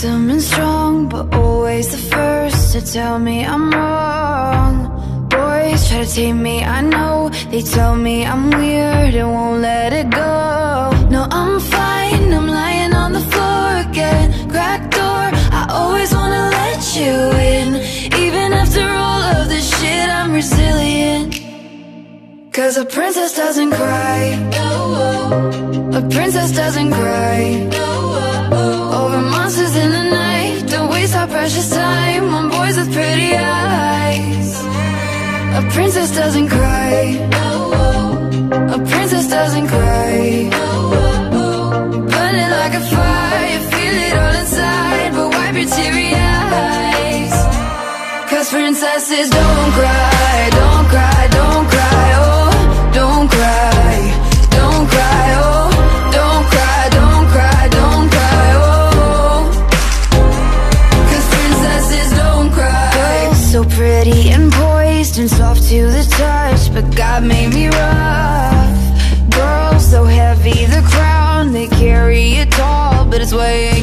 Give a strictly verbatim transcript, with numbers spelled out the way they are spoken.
handsome and strong, but always the first to tell me I'm wrong. Boys try to tame me, I know. They tell me I'm weird and won't let it go. No, I'm fine, I'm lying on the floor again. Cracked door, I always wanna let you in. Even after all of this shit, I'm resilient. Cause a princess doesn't cry. A princess doesn't cry over monsters in the night. Don't waste our precious time on boys with pretty eyes. A princess doesn't cry. A princess doesn't cry. Burning like a fire, feel it all inside, but wipe your teary eyes. Cause princesses don't cry, don't cry, don't cry, oh, don't cry, don't cry, oh, don't cry, don't cry, don't cry, oh. Cause princesses don't cry. So pretty and poised and soft to the touch, but God made me rough. Girls so heavy, the crown they carry it tall, but it's weighing